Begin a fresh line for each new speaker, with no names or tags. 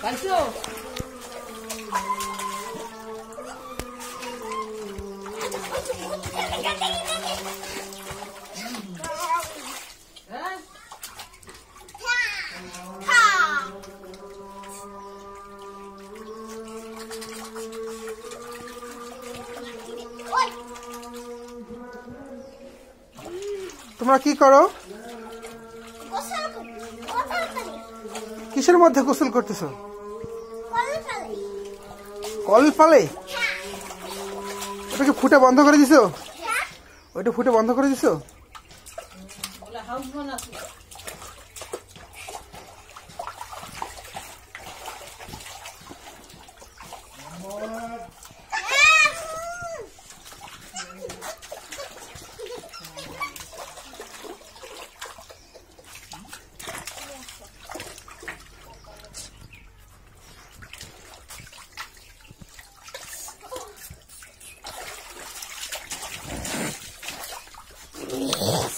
তোমরা কি করো? কিসের মধ্যে গোসল করতেছো? কল ফালে? ওটাকে ফুটে বন্ধ করে দিছো? ওইটা ফুটে বন্ধ করে দিছো? Yes.